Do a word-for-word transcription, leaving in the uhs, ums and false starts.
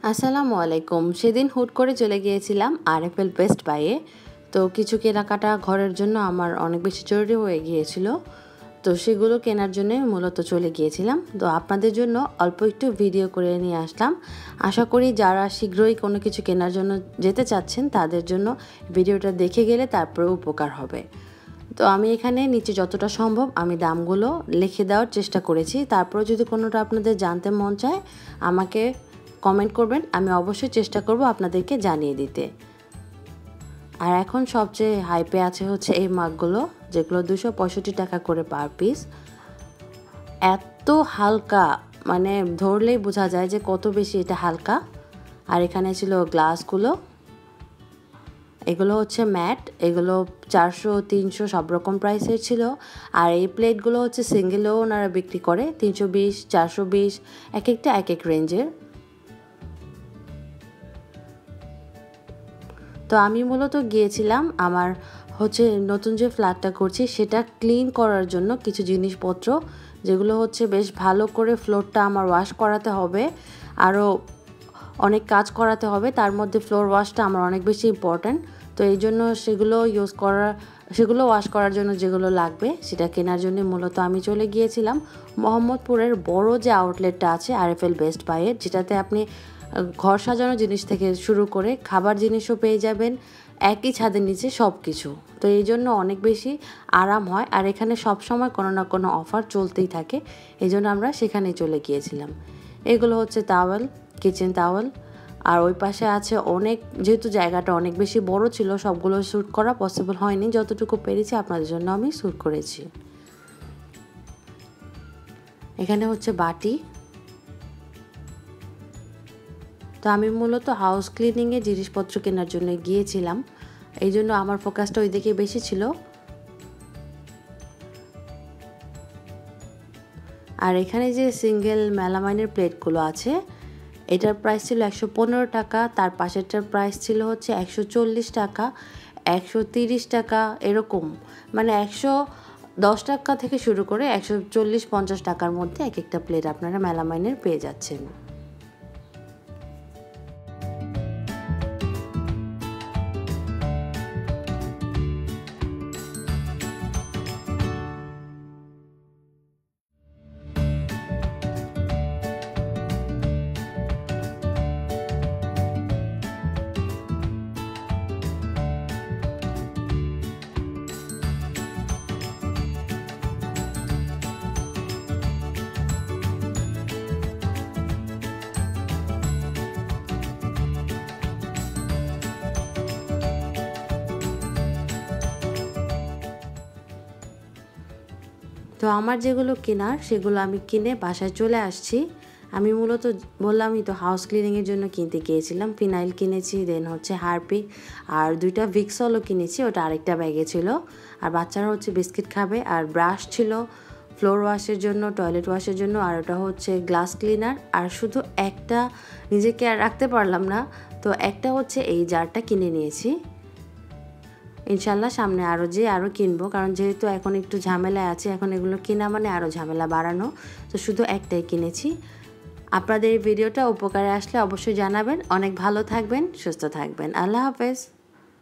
আসসালামু আলাইকুম। সেদিন হুট করে চলে গিয়েছিলাম আরএফএল বেস্ট বাইয়ে। তো কিছু কেনাকাটা ঘরের জন্য আমার অনেক বেশি জরুরি হয়ে গিয়েছিল, তো সেগুলো কেনার জন্য মূলত চলে গিয়েছিলাম। তো আপনাদের জন্য অল্প একটু ভিডিও করে নিয়ে আসলাম। আশা করি যারা শীঘ্রই কোনো কিছু কেনার জন্য যেতে চাচ্ছেন তাদের জন্য ভিডিওটা দেখে গেলে তারপরে উপকার হবে। তো আমি এখানে নিচে যতটা সম্ভব আমি দামগুলো লিখে দেওয়ার চেষ্টা করেছি। তারপরে যদি কোনোটা আপনাদের জানতে মন চায় আমাকে কমেন্ট করবেন, আমি অবশ্যই চেষ্টা করব আপনাদেরকে জানিয়ে দিতে। আর এখন সবচেয়ে হাইপে আছে হচ্ছে এই মাগগুলো, যেগুলো দুশো পঁয়ষট্টি টাকা করে পার পিস। এত হালকা, মানে ধরলেই বোঝা যায় যে কত বেশি এটা হালকা। আর এখানে ছিল গ্লাসগুলো, এগুলো হচ্ছে ম্যাট, এগুলো চারশো তিনশো সব রকম প্রাইসের ছিল। আর এই প্লেটগুলো হচ্ছে সিঙ্গেলও ওনারা বিক্রি করে, তিনশো বিশ চারশো বিশ এক একটা এক এক রেঞ্জের। তো আমি মূলত গিয়েছিলাম আমার হচ্ছে নতুন যে ফ্ল্যাটটা করছি সেটা ক্লিন করার জন্য কিছু জিনিসপত্র, যেগুলো হচ্ছে বেশ ভালো করে ফ্লোরটা আমার ওয়াশ করাতে হবে, আরও অনেক কাজ করাতে হবে। তার মধ্যে ফ্লোর ওয়াশটা আমার অনেক বেশি ইম্পর্ট্যান্ট। তো এই জন্য সেগুলো ইউজ করার সেগুলো ওয়াশ করার জন্য যেগুলো লাগবে সেটা কেনার জন্য মূলত আমি চলে গিয়েছিলাম মোহাম্মদপুরের বড় যে আউটলেটটা আছে আরএফএল বেস্ট বাইয়ের, যেটাতে আপনি ঘর সাজানো জিনিস থেকে শুরু করে খাবার জিনিসও পেয়ে যাবেন একই ছাদের নিচে সব কিছু। তো এই জন্য অনেক বেশি আরাম হয়, আর এখানে সব সময় কোনো না কোনো অফার চলতেই থাকে, এই জন্য আমরা সেখানেই চলে গিয়েছিলাম। এগুলো হচ্ছে টাওয়েল, কিচেন টাওয়েল। আর ওই পাশে আছে অনেক, যেহেতু জায়গাটা অনেক বেশি বড় ছিল সবগুলো শ্যুট করা পসিবল হয়নি, যতটুকু পেরেছি আপনাদের জন্য আমি শ্যুট করেছি। এখানে হচ্ছে বাটি। তো আমি মূলত হাউস ক্লিনিংয়ে জিনিসপত্র কেনার জন্য গিয়েছিলাম, এই জন্য আমার ফোকাসটা ওই দিকে বেশি ছিল। আর এখানে যে সিঙ্গেল মেলামাইনের প্লেটগুলো আছে এটার প্রাইস ছিল একশো পনেরো টাকা, তার পাশেরটার প্রাইস ছিল হচ্ছে একশো চল্লিশ টাকা, একশো তিরিশ টাকা, এরকম মানে একশো দশ টাকা থেকে শুরু করে একশো চল্লিশ পঞ্চাশ টাকার মধ্যে এক একটা প্লেট আপনারা মেলামাইনের পেয়ে যাচ্ছেন। তো আমার যেগুলো কেনার সেগুলো আমি কিনে বাসায় চলে আসছি। আমি মূলত বললামই তো হাউস ক্লিনিংয়ের জন্য কিনতে গিয়েছিলাম। ফিনাইল কিনেছি, দেন হচ্ছে হারপিক, আর দুইটা ভিক্সলও কিনেছি, ওটা আরেকটা ব্যাগে ছিল। আর বাচ্চারা হচ্ছে বিস্কিট খাবে, আর ব্রাশ ছিল ফ্লোর ওয়াশের জন্য, টয়লেট ওয়াশের জন্য, আর ওটা হচ্ছে গ্লাস ক্লিনার। আর শুধু একটা নিজেকে আর রাখতে পারলাম না, তো একটা হচ্ছে এই জারটা কিনে নিয়েছি। ইনশাল্লাহ সামনে আরও যে আরও কিনবো, কারণ যেহেতু এখন একটু ঝামেলায় আছে, এখন এগুলো কেনা মানে আরও ঝামেলা বাড়ানো, তো শুধু একটাই কিনেছি। আপনাদের এই ভিডিওটা উপকারে আসলে অবশ্যই জানাবেন। অনেক ভালো থাকবেন, সুস্থ থাকবেন। আল্লাহ হাফেজ।